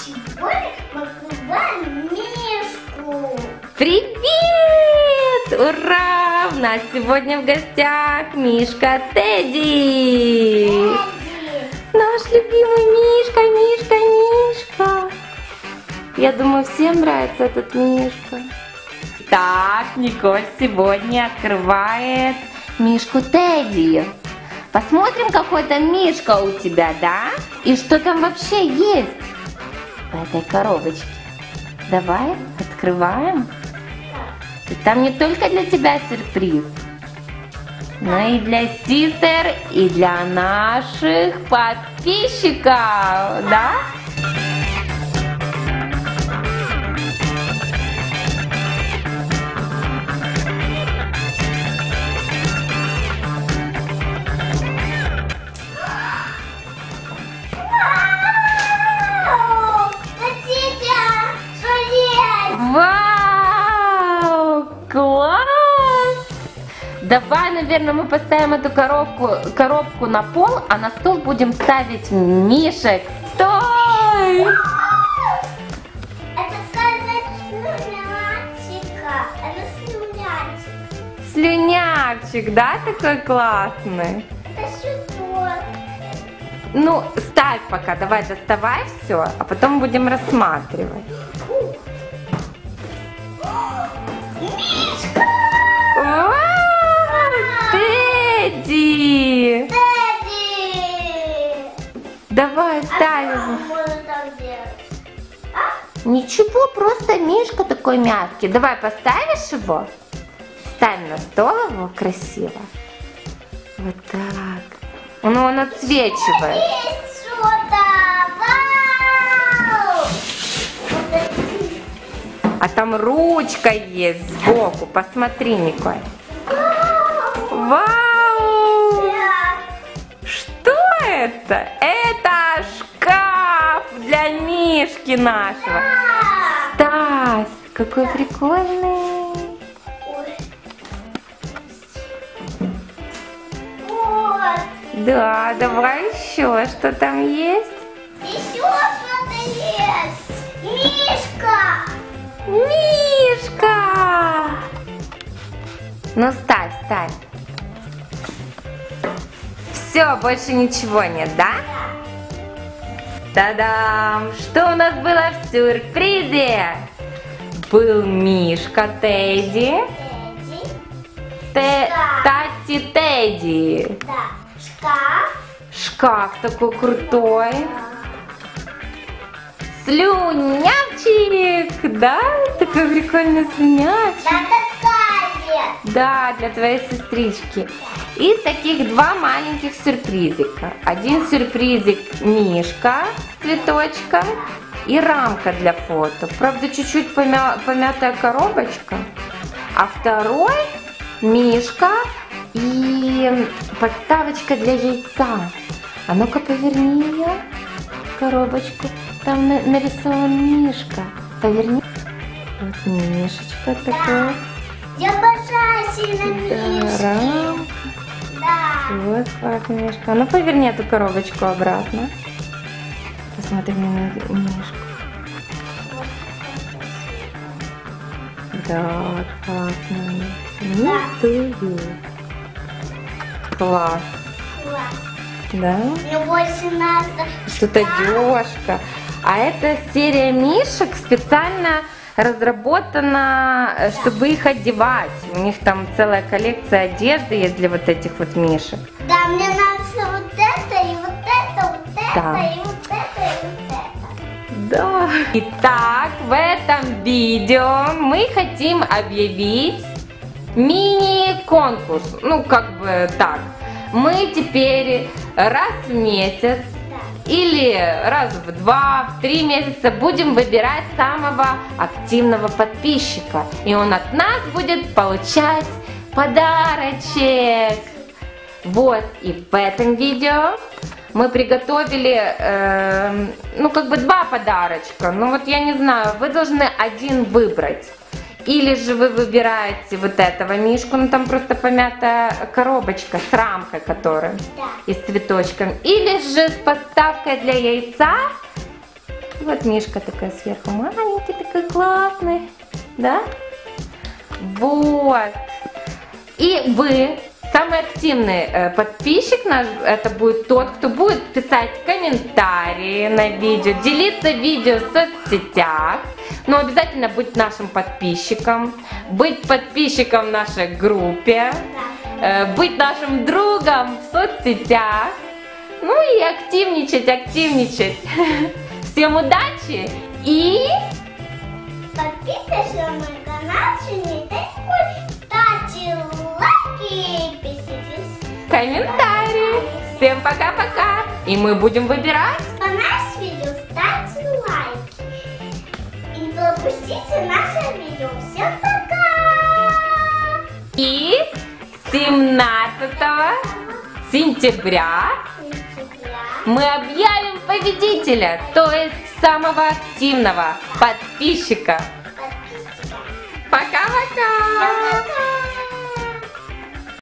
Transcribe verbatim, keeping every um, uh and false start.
Сегодня мы открываем мишку. Привет! Ура! У нас сегодня в гостях Мишка Тедди. Тедди. Наш любимый Мишка, Мишка, Мишка. Я думаю, всем нравится этот Мишка. Так, Николь сегодня открывает Мишку Тедди. Посмотрим, какой там Мишка у тебя, да? И что там вообще есть в этой коробочке. Давай, открываем. И там не только для тебя сюрприз, но и для сестер, и для наших подписчиков, да? Вау! Класс! Давай, наверное, мы поставим эту коробку, коробку на пол, а на стол будем ставить мишек. Стой! Это сказать слюнячика. Это слюнячик. Слюнявчик, да, такой классный? Это щиток. Ну, ставь пока, давай доставай все, а потом будем рассматривать. Мишка! Вау! Тедди! Тедди! Давай, А ставь что его. можно так делать? А? Ничего, просто Мишка такой мягкий. Давай поставишь его? Ставь на стол его красиво. Вот так. Ну, он отсвечивает. Есть что-то! Вау! Вот это- А там ручка есть сбоку. Посмотри, Николь. Вау! Да. Что это? Это шкаф для Мишки нашего. Стась, какой прикольный. Ой. Вот. Да, давай еще, что там есть? Еще что-то есть. Мишка! Мишка! Ну, ставь, ставь. Все, больше ничего нет, да? Та-дам! Что у нас было в сюрпризе? Был Мишка Тедди. Тедди. Те... Шкаф. Тати Тедди. Да. Шкаф. Шкаф такой крутой. Да. Слюнявчик! Да? Такой прикольный слюнявчик. Да, такая. Да, для твоей сестрички. И таких два маленьких сюрпризика. Один сюрпризик Мишка с цветочком и рамка для фото. Правда, чуть-чуть помя... помятая коробочка. А второй Мишка и подставочка для яйца. А ну-ка поверни ее, коробочку. Там на- нарисован Мишка. Поверни. Вот Мишечка такой. Я обожаю сильно Да, Мишки. рамка. Да. Вот классная Мишка. Ну поверни эту коробочку обратно. Посмотри на Мишку. Да, классная. Да. Милую. Класс. Класс. Да? Мне больше надо. Что-то дёшка. А эта серия мишек специально разработана, э, чтобы их одевать. У них там целая коллекция одежды есть для вот этих вот мишек. Да, мне нравится вот это, и вот это, вот это, Да. и вот это, и вот это. Да. Итак, в этом видео мы хотим объявить мини-конкурс. Ну, как бы так. Мы теперь раз в месяц или раз в два, в три месяца будем выбирать самого активного подписчика. И он от нас будет получать подарочек. Вот, и в этом видео мы приготовили, э, ну, как бы два подарочка. Ну, вот я не знаю, вы должны один выбрать. Или же вы выбираете вот этого мишку, ну там просто помятая коробочка с рамкой, которая Да. и с цветочком. Или же с подставкой для яйца Вот Мишка такая сверху маленький, такой классный, да? Вот. И вы, самый активный э, подписчик наш, это будет тот, кто будет писать комментарии на видео, делиться видео в соцсетях, но обязательно быть нашим подписчиком, быть подписчиком в нашей группе, э, быть нашим другом в соцсетях, ну и активничать, активничать. Всем удачи и подписывайся на мой канал, ставьте лайки, подписывайтесь. комментарии. Всем пока-пока. И мы будем выбирать. Понравилось видео, ставьте лайки. И не пропустите наше видео. Всем пока! И семнадцатого сентября мы объявим победителя, то есть самого активного подписчика